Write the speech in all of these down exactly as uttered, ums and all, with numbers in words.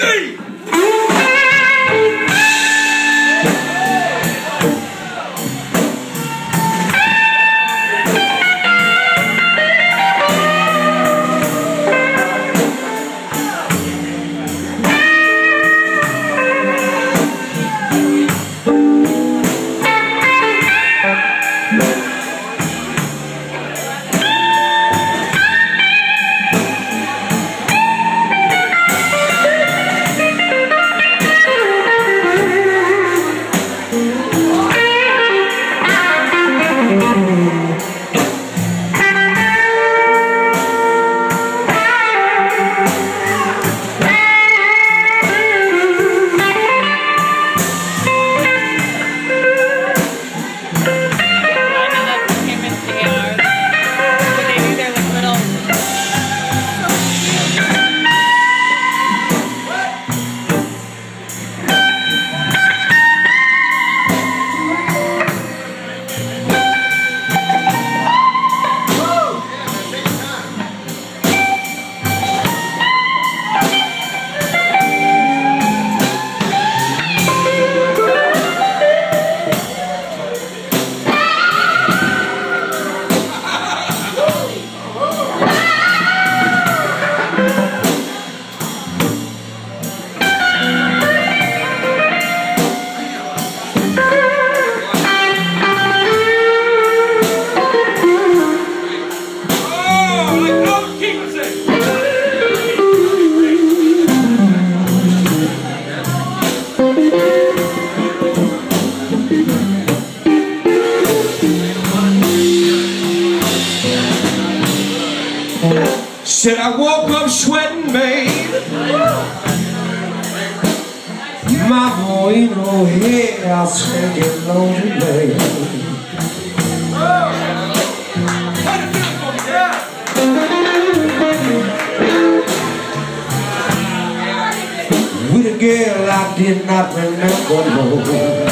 three. Said I woke up sweating, babe. Mama ain't no head, I'll sing it lonely, babe. With a girl I did not remember, no.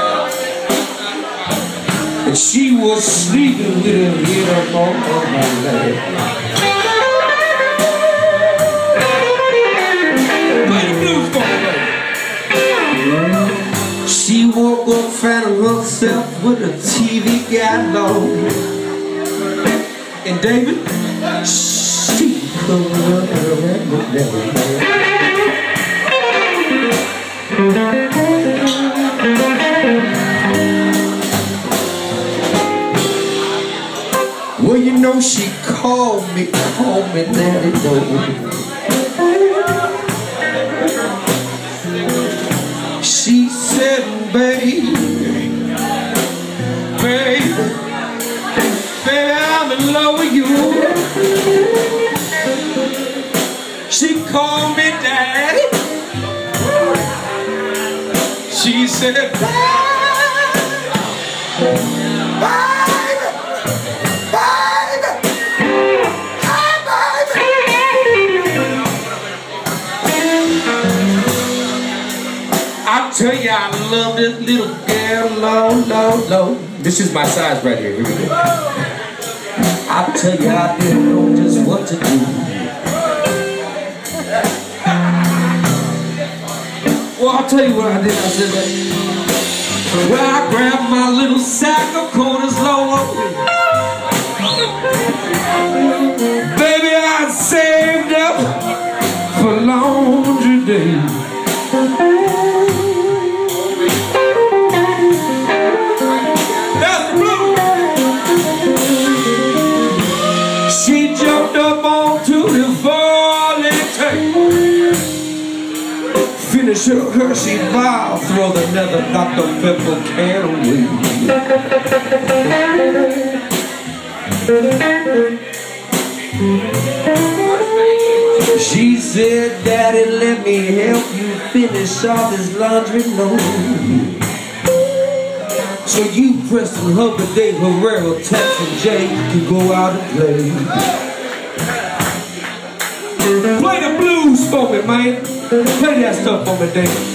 And she was sleeping with her head up on my leg. She woke up finding herself with a T V got low. And David, she couldn't run around with that. Well, you know, she called me, called me daddy, though. She said, baby, baby, baby, I'm in love with you. She called me daddy. She said, baby, baby, baby, hi, baby. I'll tell you, I love this little girl, low, low, low. This is my size right here. Here we go. I'll tell you, I didn't know just what to do. Well, I'll tell you what I did. I said that. Well, I grabbed my little sack of quarters, low, low. Baby, I saved up for laundry day. She jumped up onto the falling tank. Finish her Hershey bar, throw the nether Doctor Pepper can away. She said, Daddy, let me help you finish off this laundry load. So you, Preston, Hubbard, Dave, Herrera, Tex, and Jay can go out and play. Play the blues for me, man. Play that stuff for me, Dave.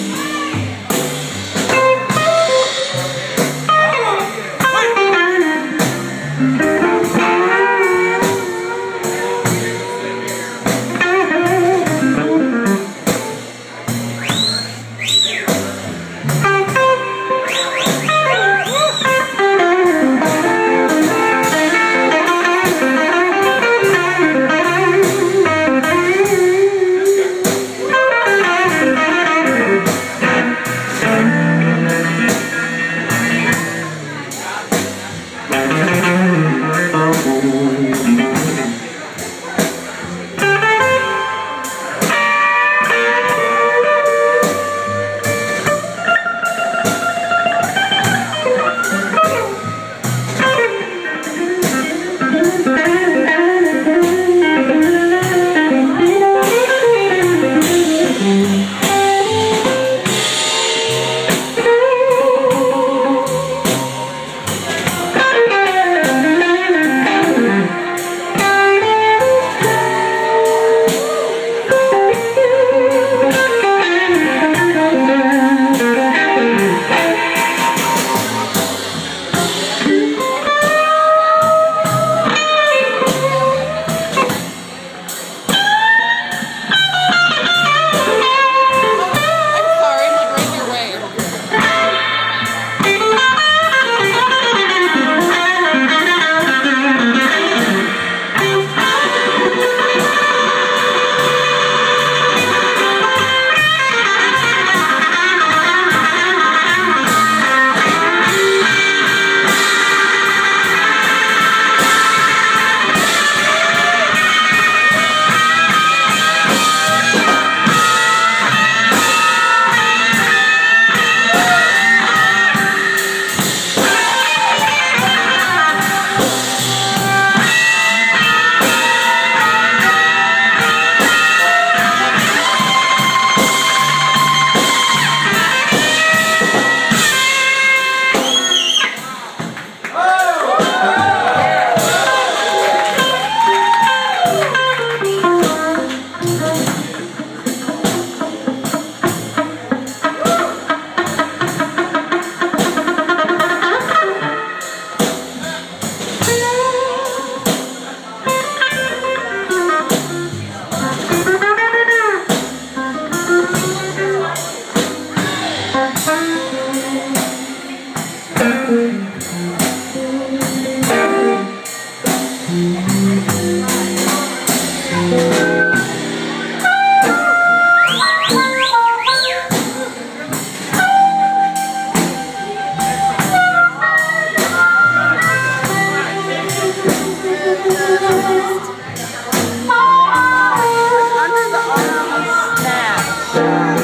Bye.